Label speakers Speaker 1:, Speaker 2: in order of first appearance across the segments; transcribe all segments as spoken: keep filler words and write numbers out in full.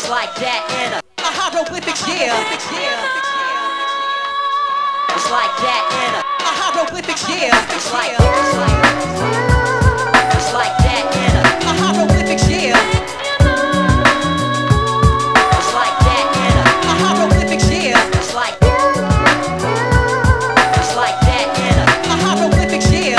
Speaker 1: It's like that in a, a hieroglyphics, yeah. It's like that in a, a hieroglyphics, yeah. It's like, it's like, it's like that in a, a hieroglyphics, yeah. It's like that in a, a hieroglyphics, yeah. It's like, it's like that in a, a hieroglyphics, yeah.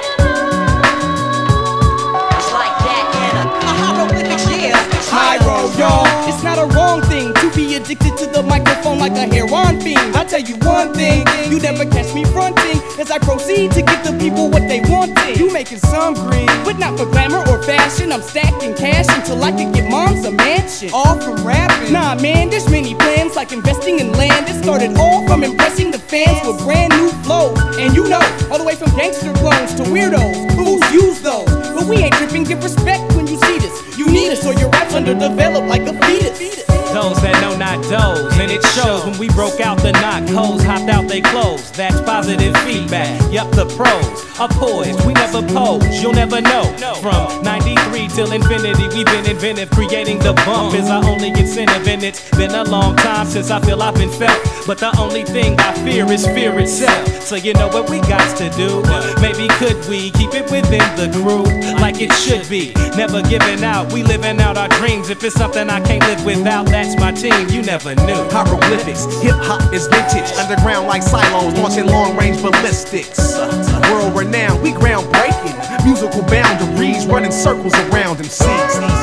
Speaker 1: It's like that in a, a hieroglyphics, yeah.
Speaker 2: Hyro, y'all. It's not a wrong thing to be addicted to the microphone like a heroin fiend. I'll tell you one thing, you never catch me fronting as I proceed to give the people what they wanted. You making some green, but not for glamour or fashion. I'm stacking cash until I can get moms a mansion. All from rapping? Nah man, there's many plans like investing in land. It started all from impressing the fans with brand new flows. And you know, all the way from gangster clones to weirdos, fools use those. But we ain't tripping, give respect when you see this. You need us or your rap's underdeveloped like a fetus.
Speaker 3: Those that know not those, and it shows when we broke out the knock, hoes hopped out they clothes. That's positive feedback. Yup, the pros are poised, we never pose, you'll never know. From ninety-three till infinity, we've been inventive. Creating the bump is our only incentive, and it's been a long time since I feel I've been felt. But the only thing I fear is fear itself. So you know what we got to do? Maybe could we keep it within the crew like it should be? Never giving out, we living out our dreams. If it's something I can't live without, that's my team, you never knew.
Speaker 4: Hieroglyphics, hip-hop is vintage. Underground like silos, launching long-range ballistics. World renowned, we groundbreaking. Musical boundaries, running circles around M Cs.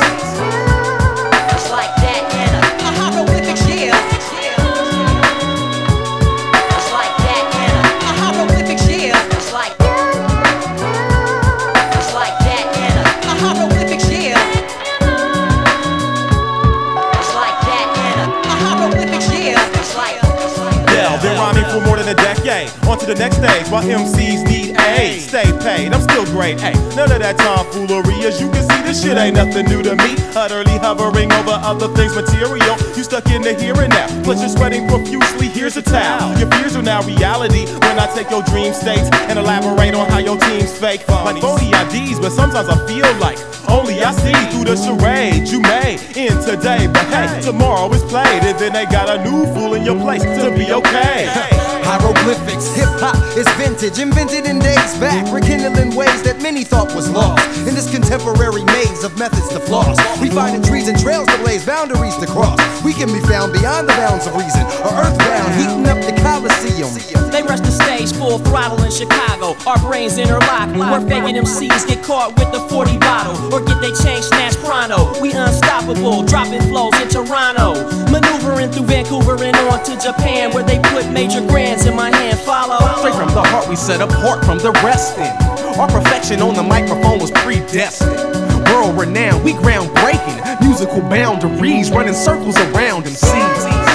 Speaker 1: It's like that in a, a hieroglyphics, yeah. It's like that in a, a hieroglyphics, yeah. It's like, it's like that in a, a hieroglyphics, yeah. It's like that in a, a hieroglyphics, yeah. It's like, it's like.
Speaker 5: Yeah, been rhyming for more than a decade. On to the next stage, while M Cs need aid. Stay paid, I'm still great. Hey, none of that tomfoolery. As you can see, this shit ain't nothing new to me. Utterly hovering over other things material. You stuck in the here and now, plus you're sweating profusely. Here's a towel. Your fears are now reality when I take your dream states and elaborate on how your team's fake. Like phony I Ds, but sometimes I feel like only I see through the charade you made in today. But hey, tomorrow is played, and then they got a new fool in your place to be okay.
Speaker 6: Hieroglyphics, hip-hop is vintage, invented in days back, rekindling ways that many thought was lost. In this contemporary maze of methods to floss, we find trees and trails to blaze, boundaries to cross. We can be found beyond the bounds of reason, or earthbound, heating up the Coliseum.
Speaker 7: They rush the stage full throttle in Chicago, our brains interlock, where faking M Cs get caught with the forty bottle, or get they chain snatched pronto. We unstoppable, dropping flows in Toronto, maneuvering through Vancouver and on to Japan, where they put major grands in my hand. Follow.
Speaker 4: Straight from the heart we set apart from the rest in. Our perfection on the microphone was predestined. World renowned, we groundbreaking. Musical boundaries, running circles around M Cs.